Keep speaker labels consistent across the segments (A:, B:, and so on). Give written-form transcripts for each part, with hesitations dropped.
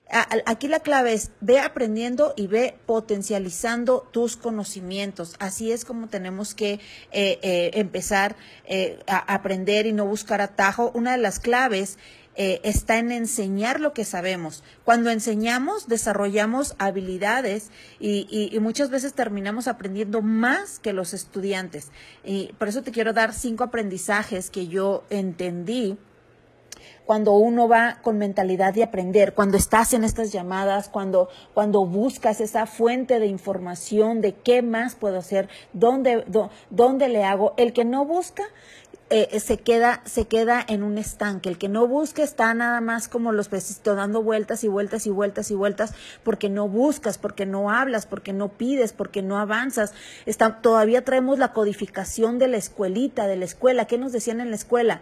A: Aquí la clave es ve aprendiendo y ve potencializando tus conocimientos. Así es como tenemos que empezar a aprender y no buscar atajo. Una de las claves está en enseñar lo que sabemos. Cuando enseñamos, desarrollamos habilidades y muchas veces terminamos aprendiendo más que los estudiantes. Y por eso te quiero dar 5 aprendizajes que yo entendí cuando uno va con mentalidad de aprender, cuando estás en estas llamadas, cuando buscas esa fuente de información de qué más puedo hacer, dónde le hago. El que no busca se queda en un estanque. El que no busca está nada más como los pececitos dando vueltas y vueltas y vueltas y vueltas porque no buscas, porque no hablas, porque no pides, porque no avanzas. Todavía traemos la codificación de la escuelita, de la escuela. ¿Qué nos decían en la escuela?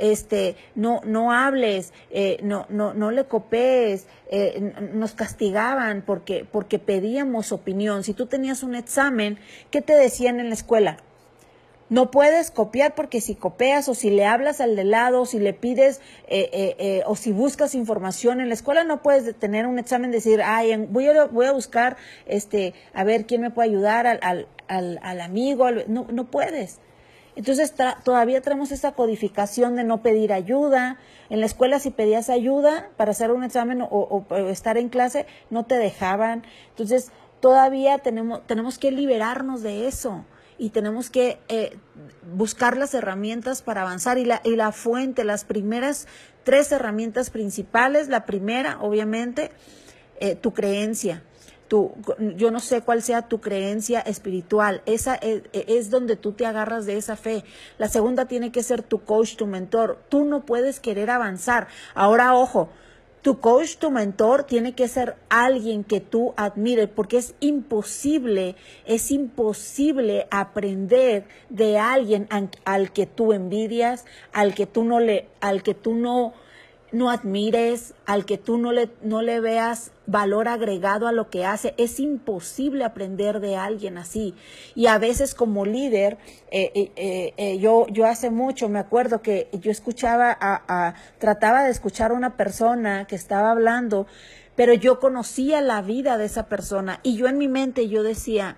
A: No hables, no le copees, nos castigaban porque pedíamos opinión. Si tú tenías un examen, ¿qué te decían en la escuela? No puedes copiar porque si copias o si le hablas al de lado, si le pides o si buscas información en la escuela, no puedes tener un examen y decir, voy a buscar a ver quién me puede ayudar al amigo. No puedes. Entonces todavía tenemos esa codificación de no pedir ayuda. En la escuela si pedías ayuda para hacer un examen o estar en clase, no te dejaban. Entonces todavía tenemos que liberarnos de eso y tenemos que buscar las herramientas para avanzar y la fuente, las primeras 3 herramientas principales. La primera, obviamente, tu creencia. Yo no sé cuál sea tu creencia espiritual, esa es donde tú te agarras de esa fe. La segunda tiene que ser tu coach, tu mentor. Tú no puedes querer avanzar. Ahora, ojo, tu coach, tu mentor tiene que ser alguien que tú admires, porque es imposible aprender de alguien al que tú envidias, al que tú no admires, al que tú no le veas valor agregado a lo que hace. Es imposible aprender de alguien así. Y a veces como líder, yo hace mucho me acuerdo que yo trataba de escuchar a una persona que estaba hablando, pero yo conocía la vida de esa persona y yo en mi mente yo decía,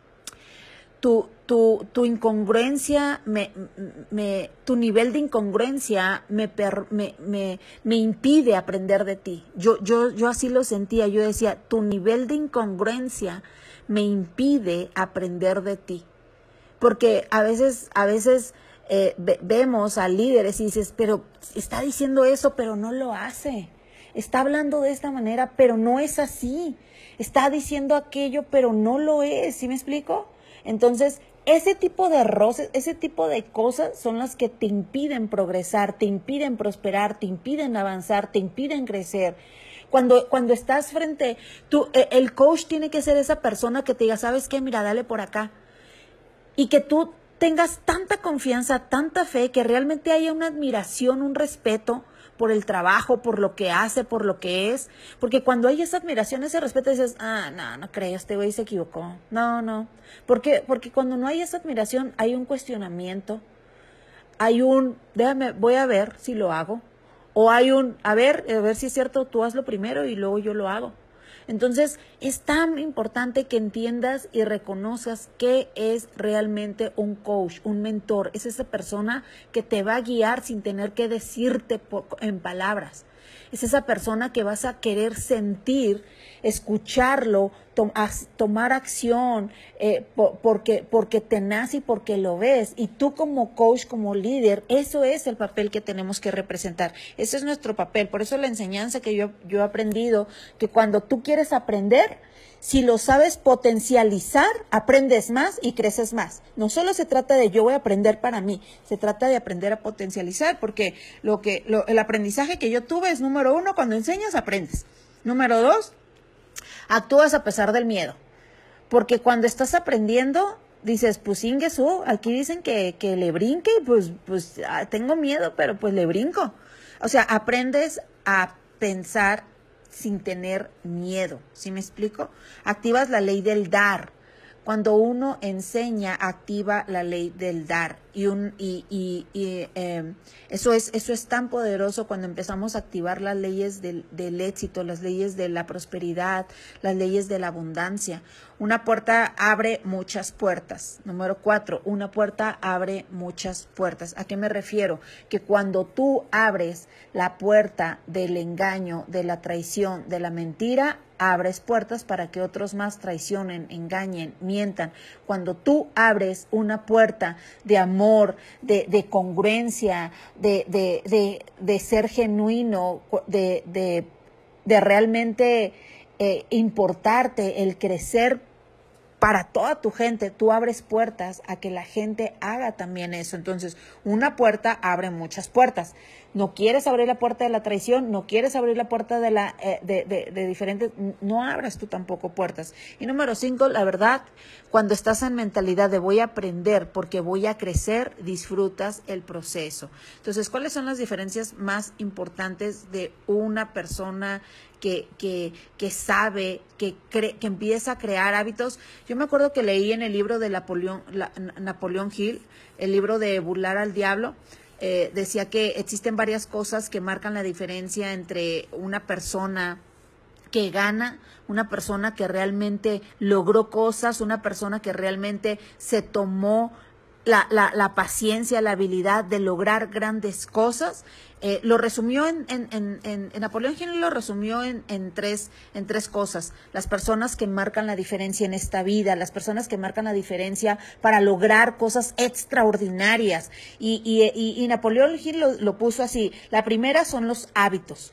A: tu incongruencia, tu nivel de incongruencia me impide aprender de ti. Yo así lo sentía, yo decía, tu nivel de incongruencia me impide aprender de ti. Porque a veces vemos a líderes y dices, pero está diciendo eso, pero no lo hace. Está hablando de esta manera, pero no es así. Está diciendo aquello, pero no lo es. ¿Sí me explico? Entonces, ese tipo de roces, ese tipo de cosas son las que te impiden progresar, te impiden prosperar, te impiden avanzar, te impiden crecer. Cuando estás el coach tiene que ser esa persona que te diga, ¿sabes qué? Mira, dale por acá. Y que tú tengas tanta confianza, tanta fe, que realmente haya una admiración, un respeto por el trabajo, por lo que hace, por lo que es. Porque cuando hay esa admiración, ese respeto, dices, no creo, este güey se equivocó. No. Porque cuando no hay esa admiración, hay un cuestionamiento, voy a ver si lo hago. O hay a ver si es cierto, tú hazlo primero y luego yo lo hago. Entonces, es tan importante que entiendas y reconozcas qué es realmente un coach, un mentor. Es esa persona que te va a guiar sin tener que decirte en palabras. Es esa persona que vas a querer sentir, escucharlo, tomar acción, porque te nace y porque lo ves. Y tú como coach, como líder, eso es el papel que tenemos que representar. Ese es nuestro papel. Por eso la enseñanza que yo he aprendido, que cuando tú quieres aprender, si lo sabes potencializar, aprendes más y creces más. No solo se trata de yo voy a aprender para mí, se trata de aprender a potencializar, porque el aprendizaje que yo tuve es, número 1, cuando enseñas, aprendes. Número 2, actúas a pesar del miedo. Porque cuando estás aprendiendo, dices, pues inguesú, aquí dicen que le brinque, pues tengo miedo, pero pues le brinco. O sea, aprendes a pensar sin tener miedo, ¿sí me explico? Activas la ley del dar. Cuando uno enseña, activa la ley del dar. eso es tan poderoso cuando empezamos a activar las leyes del éxito, las leyes de la prosperidad, las leyes de la abundancia. Una puerta abre muchas puertas. Número 4, una puerta abre muchas puertas. ¿A qué me refiero? Que cuando tú abres la puerta del engaño, de la traición, de la mentira, abres puertas para que otros más traicionen, engañen, mientan. Cuando tú abres una puerta de amor, de congruencia, de ser genuino, de realmente importarte, el crecer para toda tu gente, tú abres puertas a que la gente haga también eso. Entonces, una puerta abre muchas puertas. No quieres abrir la puerta de la traición, no quieres abrir la puerta de diferentes, no abras tú tampoco puertas. Y número 5, la verdad, cuando estás en mentalidad de voy a aprender porque voy a crecer, disfrutas el proceso. Entonces, ¿cuáles son las diferencias más importantes de una persona que sabe, que empieza a crear hábitos? Yo me acuerdo que leí en el libro de Napoleón Hill, el libro de Burlar al Diablo, decía que existen varias cosas que marcan la diferencia entre una persona que gana, una persona que realmente logró cosas, una persona que realmente se tomó la paciencia, la habilidad de lograr grandes cosas. Lo resumió en Napoleón Hill lo resumió en tres cosas. Las personas que marcan la diferencia en esta vida, las personas que marcan la diferencia para lograr cosas extraordinarias. Y Napoleón Hill lo puso así. La primera son los hábitos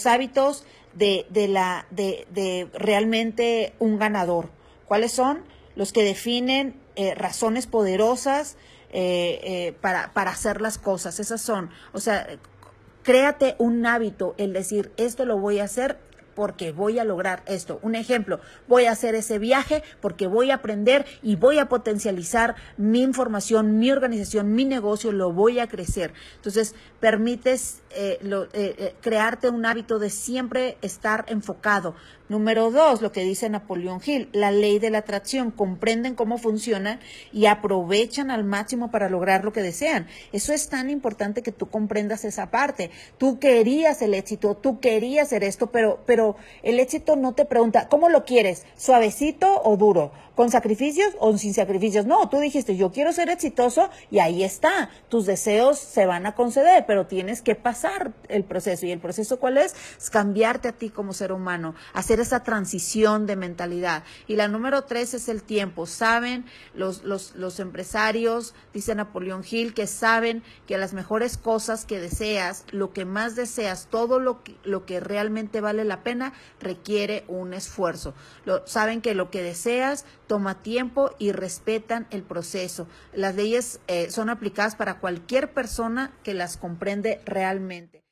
A: de realmente un ganador. ¿Cuáles son? Los que definen razones poderosas para hacer las cosas. Esas son, o sea, créate un hábito, el decir, esto lo voy a hacer porque voy a lograr esto. Un ejemplo, voy a hacer ese viaje porque voy a aprender y voy a potencializar mi información, mi organización, mi negocio, lo voy a crecer. Entonces, permites crearte un hábito de siempre estar enfocado. Número 2, lo que dice Napoleón Hill, la ley de la atracción. Comprenden cómo funciona y aprovechan al máximo para lograr lo que desean. Eso es tan importante que tú comprendas esa parte. Tú querías el éxito, tú querías hacer esto, pero el éxito no te pregunta, ¿cómo lo quieres? ¿Suavecito o duro? ¿Con sacrificios o sin sacrificios? No, tú dijiste, yo quiero ser exitoso y ahí está. Tus deseos se van a conceder, pero tienes que pasar el proceso. ¿Y el proceso cuál es? Es cambiarte a ti como ser humano, hacer esa transición de mentalidad. Y la número 3 es el tiempo. Saben los empresarios, dice Napoleón Hill, que saben que las mejores cosas que deseas, lo que más deseas, todo lo que realmente vale la pena, requiere un esfuerzo. Saben que lo que deseas toma tiempo y respetan el proceso. Las leyes son aplicadas para cualquier persona que las comprende realmente.